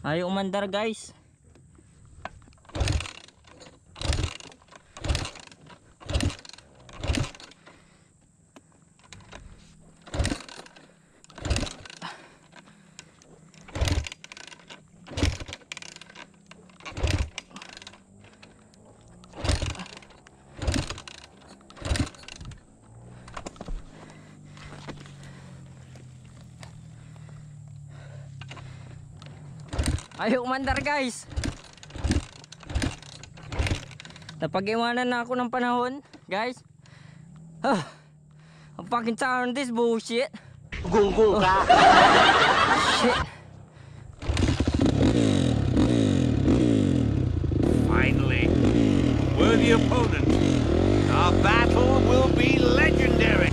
Ayaw umandar guys. Ayaw umandar guys. Napag-iwanan na ako ng panahon guys. I'm fucking tired of this bullshit. Gung-gung ka. Shit. Finally, worthy opponent. Our battle will be legendary.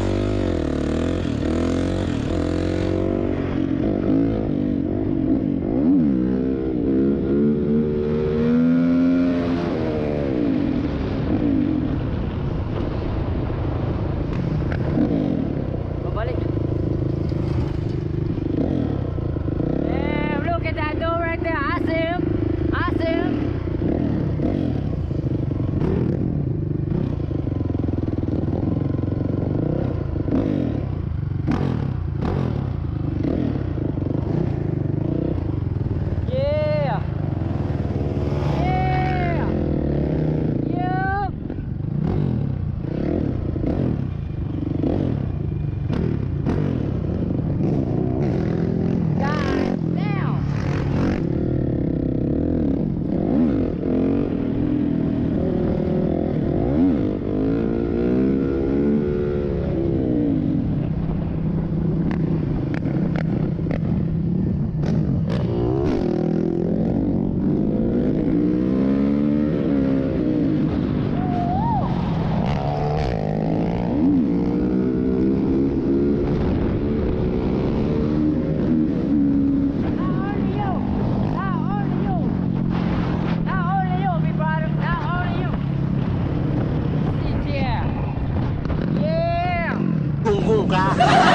Gung-gung ka.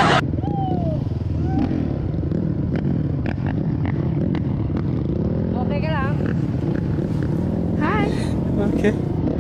Okay ka lang? Hi. Okay.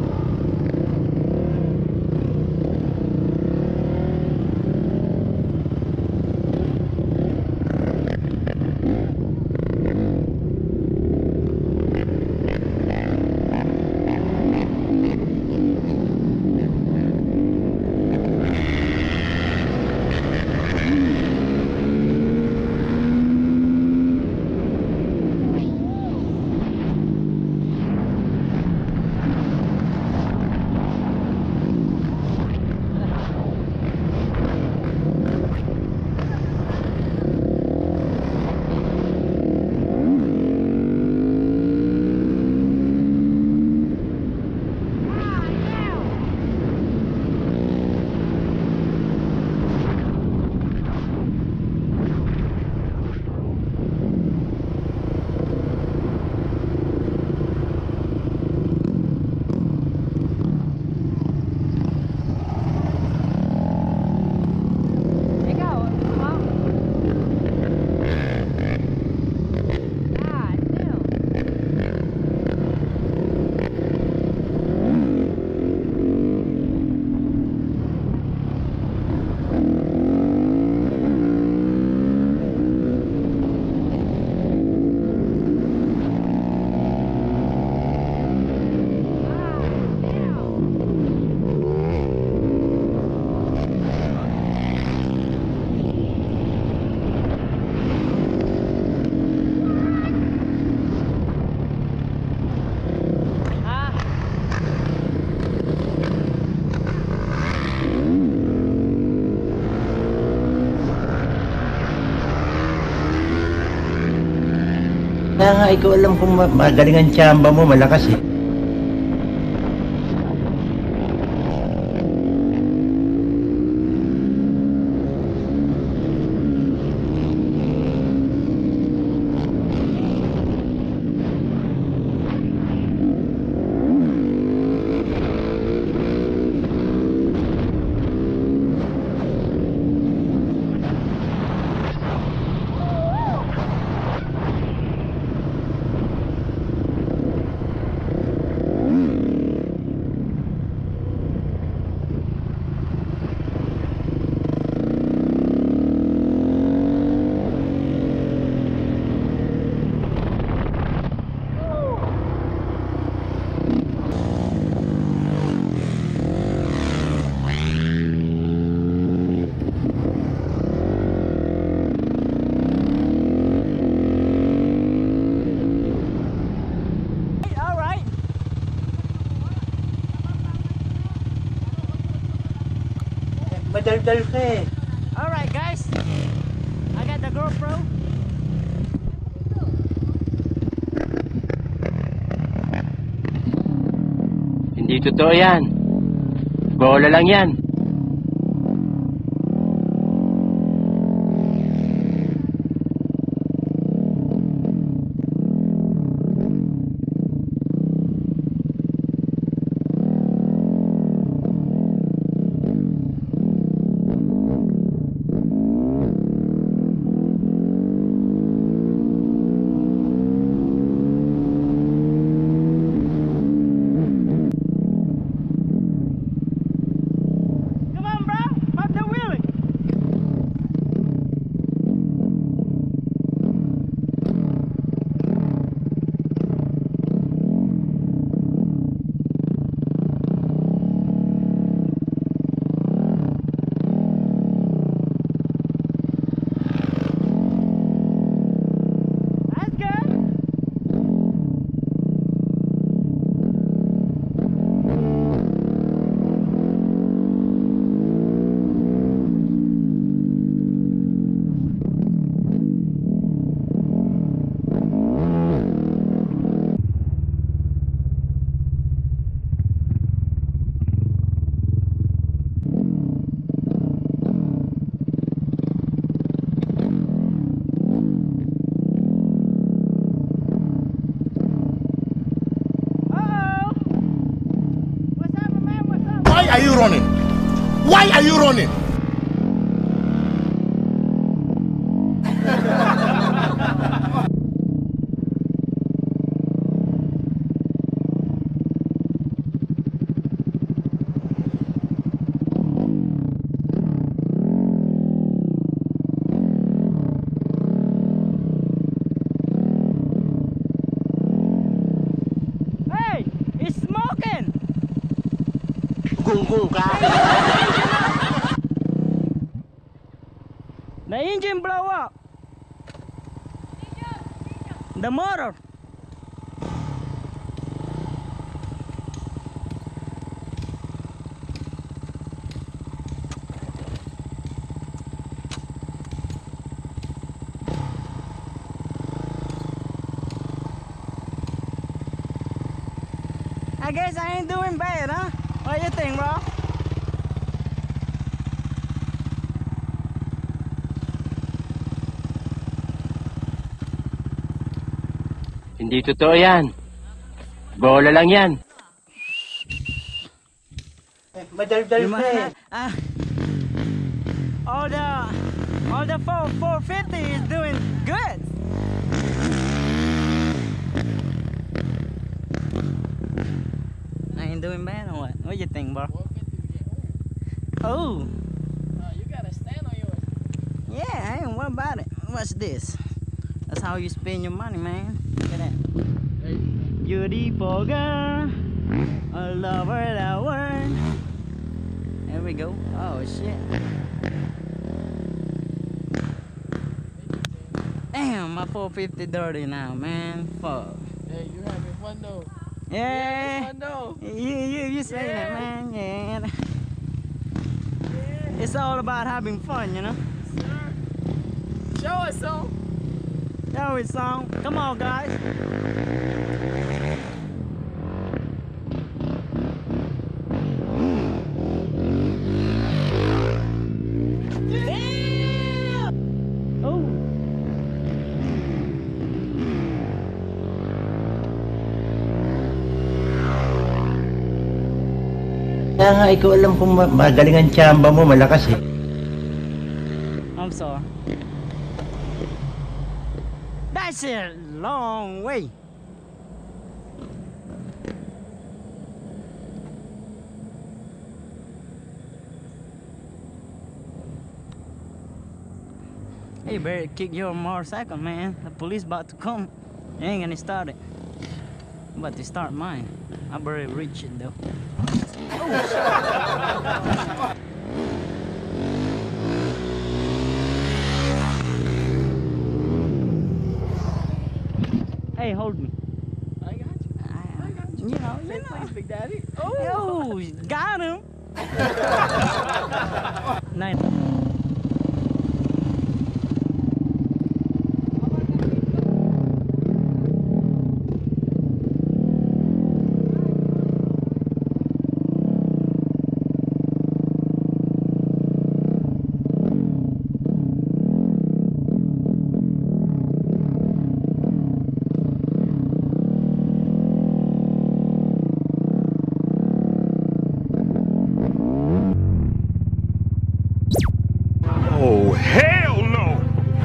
Kaya nga, ikaw alam kung magaling ang tsamba mo, malakas eh. Madaldal ka eh. Alright guys, I got the GoPro. Hindi totoo yan. Bola lang yan. Why are you running? Why are you running? Hey, it's smoking. Gung-gung ka. The engine blow up. The motor. I guess I ain't doing bad, huh? What you think, bro? Hindi totoo yan. Bola lang yan. Madaldal You ka might eh. not, all the 450 is doing good. I ain't doing bad or what? What you think, bro? Oh, You gotta stand on yours. yeah, I ain't what about it? What's this? That's how you spend your money, man. Look at that. Beautiful girl, a lover that word. There we go. Oh shit. Damn, my 450 dirty now, man. Fuck. Hey, you having fun though? Yeah. Fun though. You say that, Yeah. man. Yeah. It's all about having fun, you know. Sir. Show us some. Show it, song. Come on, guys. Oh. Kaya nga, ikaw alam kung magaling ang tsamba mo, malakas eh. I'm sorry. That's a long way. Hey, you better kick your motorcycle, man. The police about to come. You ain't gonna start it. I'm about to start mine. I better reach it though. Hey, hold me. I got you. I got you. You know, Say please, Big Daddy. Yo, got him. 9. Oh, hell no!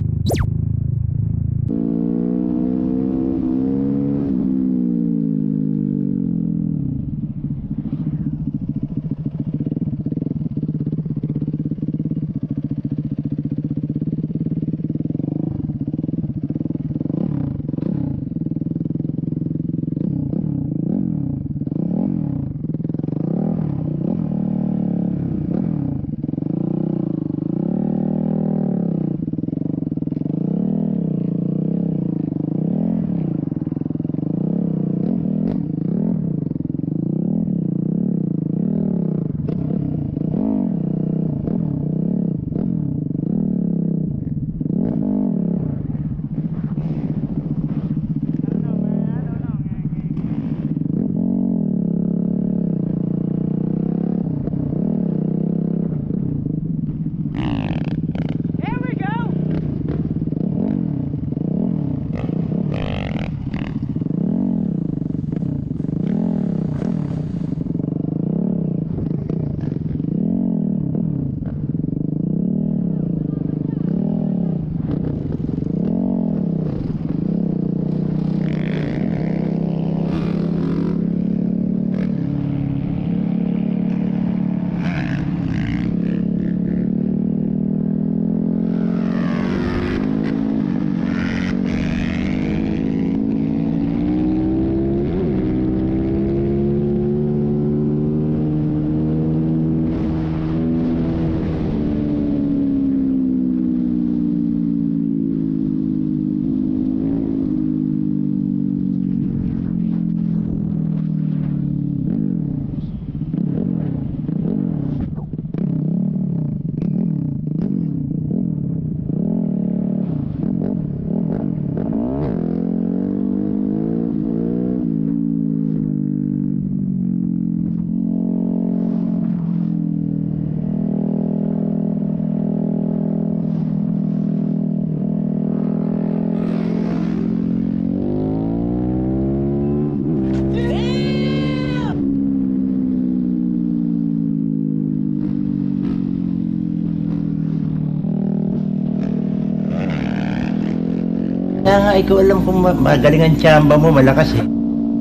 Kaya nga ikaw alam kung magaling ang tsamba mo, malakas eh.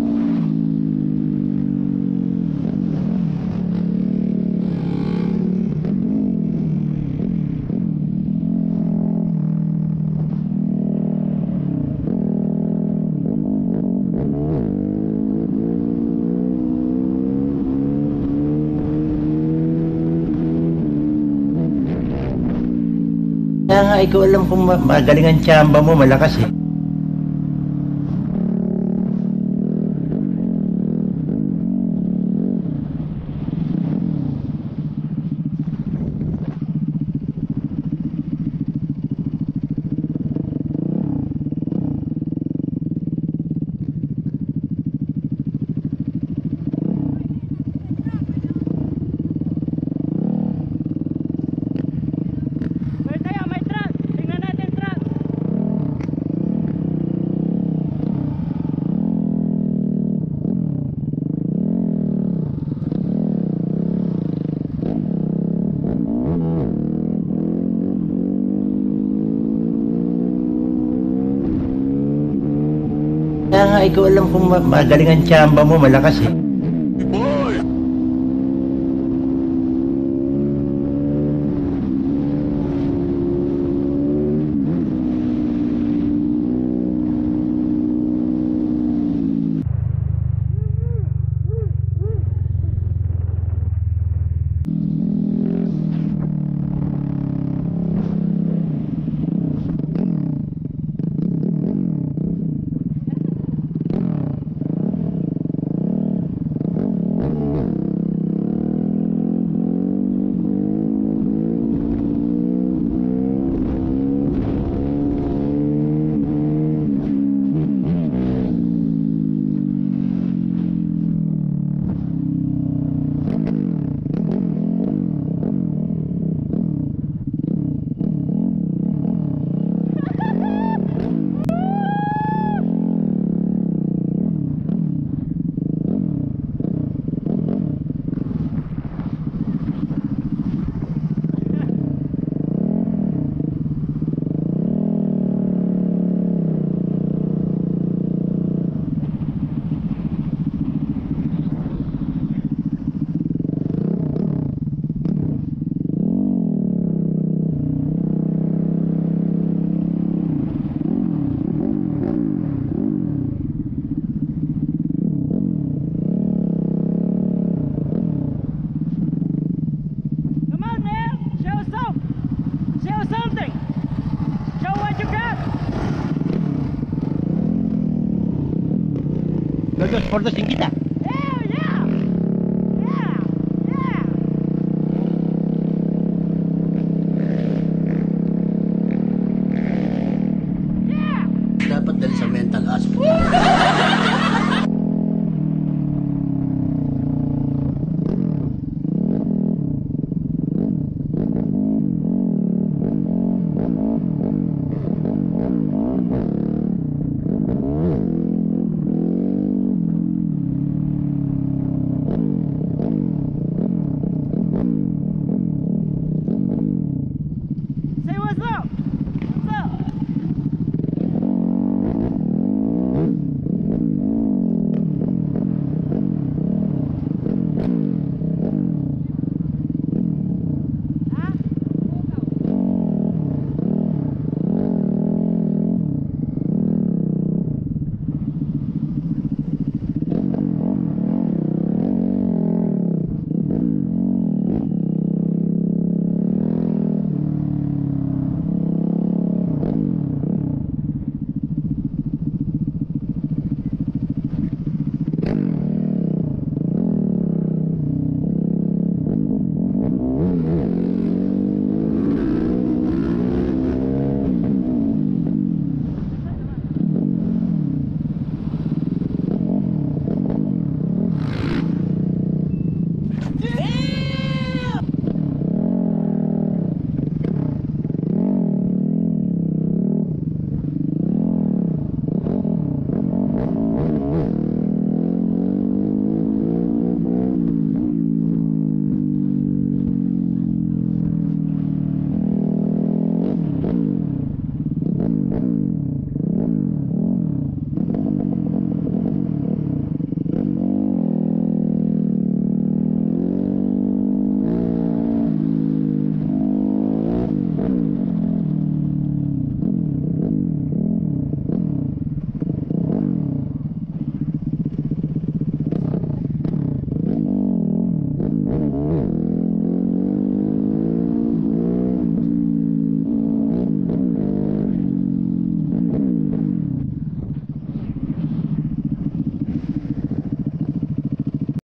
Kaya nga ikaw alam kung magaling ang tsamba mo, malakas eh. Kaya nga ikaw alam kung magaling ang tsamba mo, malakas eh. Show something. Show what you got. Dos por dos sin kita.